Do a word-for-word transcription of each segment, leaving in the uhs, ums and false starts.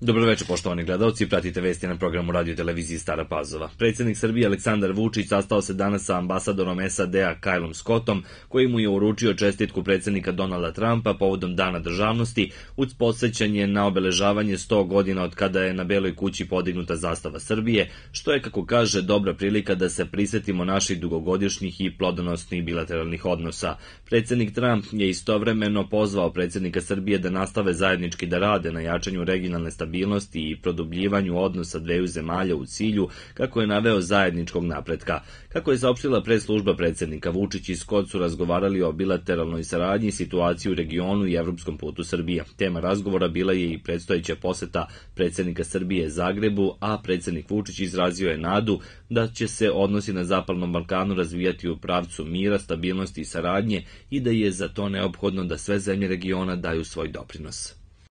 Dobroveče, poštovani gledalci, pratite vesti na programu radio televiziji Stara Pazova. Predsjednik Srbije Aleksandar Vučić sastao se danas sa ambasadorom S A D-a Kylom Scottom, koji mu je uručio čestitku predsjednika Donalda Trumpa povodom Dana državnosti, uz podsjećanje na obeležavanje sto godina od kada je na Beloj kući podignuta zastava Srbije, što je, kako kaže, dobra prilika da se prisetimo naših dugogodišnjih i plodonosnih bilateralnih odnosa. Predsjednik Trump je istovremeno pozvao predsjednika Srbije da nastave zajednički da rade na jačanju regionalne stabilnosti i produbljivanju odnosa dveju zemalja u cilju, kako je naveo, zajedničkog napretka. Kako je saopštila press-služba predsjednika, Vučić i Scott su razgovarali o bilateralnoj saradnji, situaciji u regionu i evropskom putu Srbije. Tema razgovora bila je i predstojeća poseta predsjednika Srbije Zagrebu, a predsjednik Vučić izrazio je nadu da će se odnosi na Zapadnom Balkanu razvijati u pravcu mira, stabilnosti i saradnje i da je za to neophodno da sve zemlje regiona daju svoj doprinos.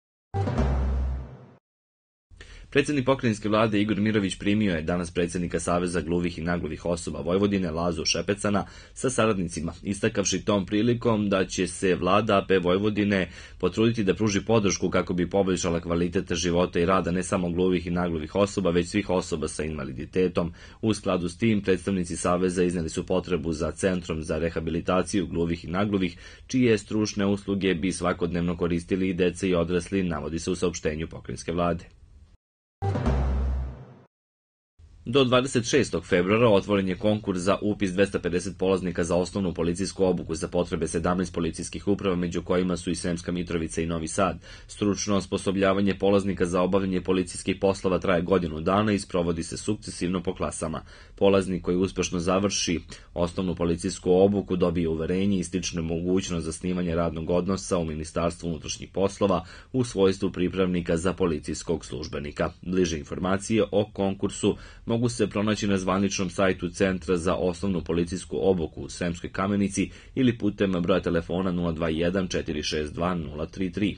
Predsjednik pokrajinske vlade Igor Mirović primio je danas predsjednika Saveza gluvih i nagluvih osoba Vojvodine Lazu Šepecana sa saradnicima, istakavši tom prilikom da će se vlada A P Vojvodine potruditi da pruži podršku kako bi poboljšala kvalitet života i rada ne samo gluvih i nagluvih osoba, već svih osoba sa invaliditetom. U skladu s tim, predstavnici Saveza izneli su potrebu za centrom za rehabilitaciju gluvih i nagluvih, čije stručne usluge bi svakodnevno koristili i deca i odrasli, navodi se u saopštenju pokrajinske vlade. Do dvadeset šestog februara otvoren je konkurs za upis dvesta pedeset polaznika za osnovnu policijsku obuku za potrebe sedamnaest policijskih uprava, među kojima su i Sremska Mitrovica i Novi Sad. Stručno osposobljavanje polaznika za obavljanje policijskih poslova traje godinu dana i sprovodi se sukcesivno po klasama. Polaznik koji uspešno završi osnovnu policijsku obuku dobije uverenje i stiče mogućnost zasnivanja radnog odnosa u Ministarstvu unutrašnjih poslova u svojstvu pripravnika za policijskog službenika. Bliže informacije o konkursu mogu se pronaći na zvaničnom sajtu Centra za osnovnu policijsku obuku u Sremskoj Kamenici ili putem broja telefona nula dva jedan četiri šest dva nula tri tri.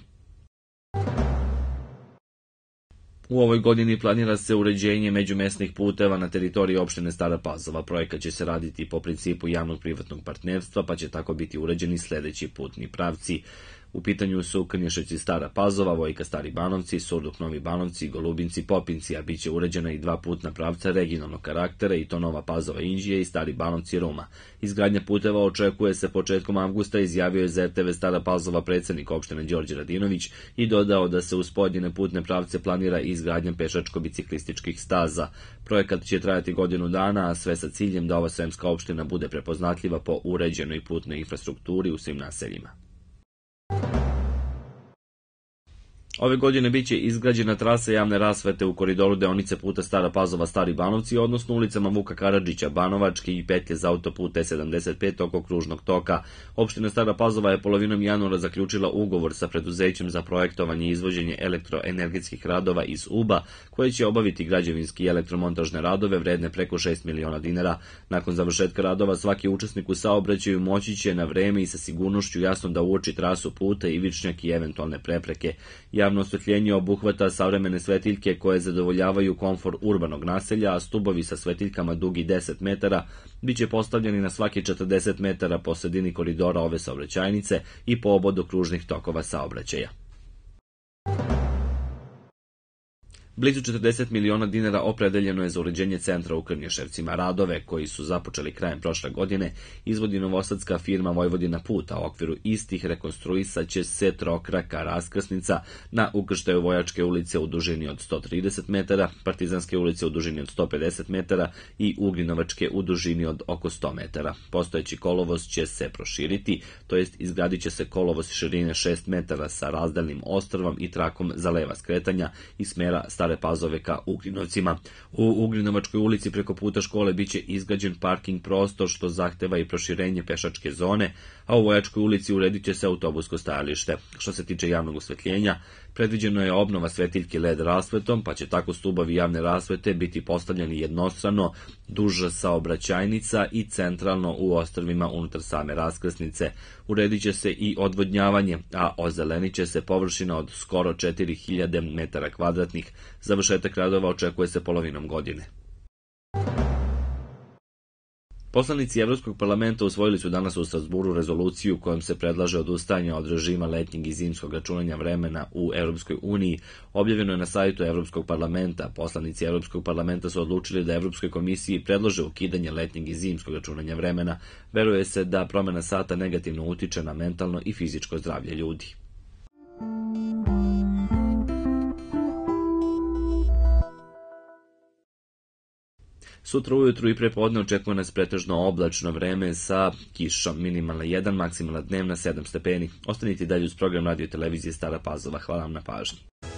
U ovoj godini planira se uređenje međumesnih puteva na teritoriji opštine Stara Pazova. Projekat će se raditi po principu javnog-privatnog partnerstva, pa će tako biti uređeni sledeći putni pravci. U pitanju su Krnješevci Stara Pazova, Vojka Stari Banovci, Surduk Novi Banovci, Golubinci Popinci, a bit će uređena i dva putna pravca regionalnog karaktera, i to Nova Pazova Inđije i Stari Banovci Ruma. Izgradnja puteva očekuje se početkom avgusta, izjavio je za R T V Stara Pazova predsjednik opštine Đorđe Radinović i dodao da se uz pojedine putne pravce planira i izgradnja pešačko-biciklističkih staza. Projekat će trajati godinu dana, a sve sa ciljem da ova sremska opština bude prepoznatljiva po uređenoj putnoj infrastrukturi u svim naseljima. Ove godine biće izgrađena trasa javne rasvete u koridoru deonice puta Stara Pazova Stari Banovci, odnosno ulicama Vuka Karadžića, Banovačke i petlje za autoput E sedamdeset pet oko kružnog toka. Opština Stara Pazova je polovinom januara zaključila ugovor sa preduzećem za projektovanje i izvođenje elektroenergetskih radova iz U B A, koje će obaviti građevinski i elektromontažne radove vredne preko šest miliona dinara. Nakon završetka radova, svaki učesnik u saobraćaju moći će na vreme i sa sigurnošću jasno da uoči trasu puta, ivičnjak i eventualne prepreke. Javno osvetljenje obuhvata savremene svetiljke koje zadovoljavaju komfor urbanog naselja, a stubovi sa svetiljkama dugi deset metara biće postavljeni na svaki četrdeset metara po sredini koridora ove saobraćajnice i po obodu kružnih tokova saobraćaja. Blizu četrdeset miliona dinara opredeljeno je za uređenje centra u Krnješevcima. Radove, koji su započeli krajem prošle godine, izvodi novosadska firma Vojvodina Put, a u okviru istih rekonstruisaće se trokraka raskrsnica na ukrštaju Vojačke ulice u dužini od sto trideset metara, Partizanske ulice u dužini od sto pedeset metara i Ugljinovačke u dužini od oko sto metara. Postojeći kolovoz će se proširiti, to jest izgradit će se kolovoz širine šest metara sa razdelnim ostrvom i trakom za leva skretanja i smera Stare Pazove ka Ugljinovcima. U Ugljinovačkoj ulici preko puta škole biće izgrađen parking prostor, što zahteva i proširenje pešačke zone, a u Vojačkoj ulici uredit će se autobusko stajalište. Što se tiče javnog osvetljenja, predviđeno je obnova svetiljke L E D rasvetom, pa će tako stubovi javne rasvete biti postavljeni jednostrano duž saobraćajnica i centralno u ostrvima unutar same raskrsnice. Uredit će se i odvodnjavanje, a ozelenit će se površina od skoro četiri hiljade metara kvadratnih. Završetak radova očekuje se polovinom godine. Poslanici Evropskog parlamenta usvojili su danas u Strasburu rezoluciju kojom se predlaže odustajanje od režima letnjeg i zimskog računanja vremena u Evropskoj uniji. Objavljeno je na sajtu Evropskog parlamenta. Poslanici Evropskog parlamenta su odlučili da Evropskoj komisiji predlože ukidanje letnjeg i zimskog računanja vremena. Veruje se da promena sata negativno utiče na mentalno i fizičko zdravlje ljudi. Sutra ujutru i prepodne očekuje nas pretežno oblačno vreme sa kišom, minimalna jedan, maksimalna dnevna sedam stepeni. Ostanite dalje uz program radio televizije Stara Pazova. Hvala vam na pažnji.